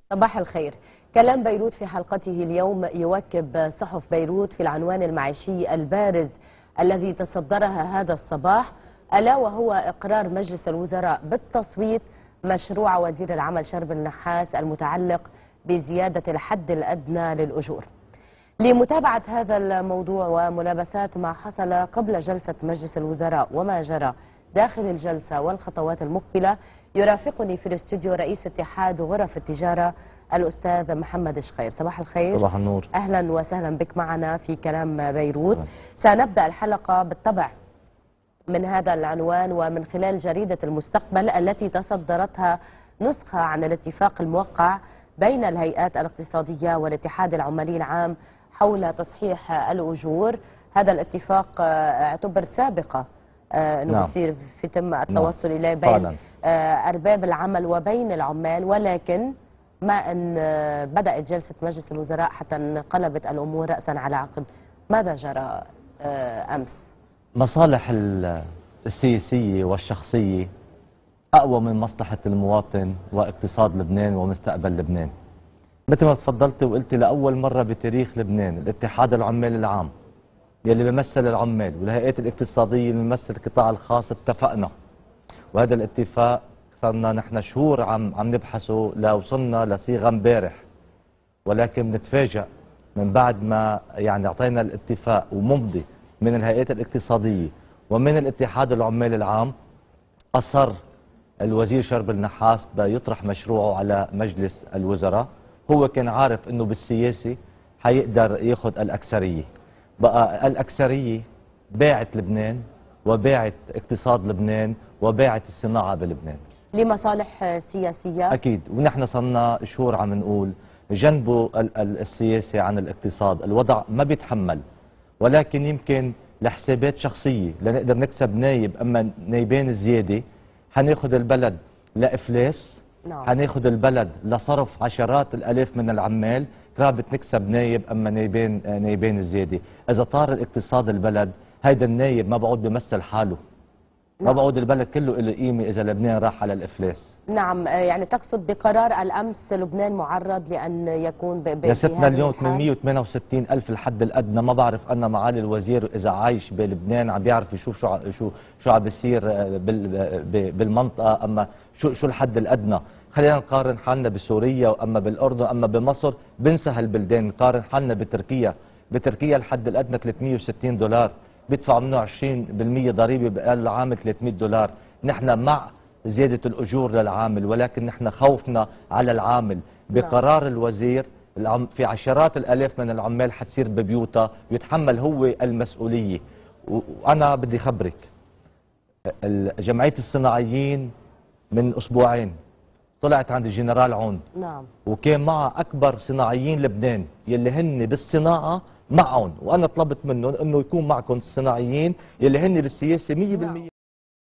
صباح الخير. كلام بيروت في حلقته اليوم يواكب صحف بيروت في العنوان المعيشي البارز الذي تصدرها هذا الصباح، ألا وهو إقرار مجلس الوزراء بالتصويت مشروع وزير العمل شرب النحاس المتعلق بزيادة الحد الأدنى للأجور. لمتابعة هذا الموضوع وملابسات ما حصل قبل جلسة مجلس الوزراء وما جرى داخل الجلسة والخطوات المقبلة، يرافقني في الاستوديو رئيس اتحاد غرف التجارة الأستاذ محمد شخير. صباح الخير. صباح النور. أهلا وسهلا بك معنا في كلام بيروت. سنبدأ الحلقة بالطبع من هذا العنوان ومن خلال جريدة المستقبل التي تصدرتها نسخة عن الاتفاق الموقع بين الهيئات الاقتصادية والاتحاد العمالي العام حول تصحيح الأجور. هذا الاتفاق اعتبر سابقة انه بصير في تم التوصل اليه بين ارباب العمل وبين العمال، ولكن ما ان بدات جلسه مجلس الوزراء حتى انقلبت الامور راسا على عقب. ماذا جرى امس؟ مصالح السياسيه والشخصيه اقوى من مصلحه المواطن واقتصاد لبنان ومستقبل لبنان. مثل ما تفضلت وقلت، لاول مره بتاريخ لبنان الاتحاد العمالي العام يلي بيمثل العمال والهيئات الاقتصاديه اللي بيمثل القطاع الخاص اتفقنا، وهذا الاتفاق صرنا نحن شهور عم نبحثه لوصلنا لصيغه امبارح، ولكن بنتفاجئ من بعد ما اعطينا الاتفاق وممضي من الهيئات الاقتصاديه ومن الاتحاد العمالي العام، اصر الوزير شرب النحاس بيطرح مشروعه على مجلس الوزراء. هو كان عارف انه بالسياسه حيقدر ياخذ الاكثريه، بقى الأكثرية باعت لبنان وباعت اقتصاد لبنان وباعت الصناعة بلبنان لمصالح سياسية. أكيد، ونحن صرنا شهور عم نقول جنبوا السياسة عن الاقتصاد. الوضع ما بيتحمل، ولكن يمكن لحسابات شخصية لنقدر نكسب نايب، أما نايبين زيادة حناخذ البلد لإفلاس، حناخذ البلد لصرف عشرات الآلاف من العمال، رابط نكسب نايب اما نايبين زياده. اذا طار الاقتصاد البلد، هيدا النايب ما بعود بيمثل حاله، ما بعود البلد كله له قيمه اذا لبنان راح على الافلاس. نعم، يعني تقصد بقرار الامس لبنان معرض لان يكون يا ستنا اليوم 868 الف الحد الادنى. ما بعرف انا معالي الوزير اذا عايش بلبنان عم بيعرف يشوف شو عم بيصير بالمنطقه، اما شو الحد الادنى. خلينا نقارن حالنا بسوريا واما بالاردن اما بمصر، بنسى هالبلدان. نقارن حالنا بتركيا الحد الادنى 360 دولار، بيدفعوا منه 20% ضريبه بأقل عامل 300 دولار. نحن مع زياده الاجور للعامل، ولكن نحن خوفنا على العامل. بقرار الوزير في عشرات الالاف من العمال حتصير ببيوتها، يتحمل هو المسؤوليه. وانا بدي خبرك، جمعيه الصناعيين من اسبوعين طلعت عند الجنرال عون، وكان معها اكبر صناعيين لبنان يلي هن بالصناعه معهم، وانا طلبت منهم انه يكون معكم الصناعيين يلي هن بالسياسه 100%.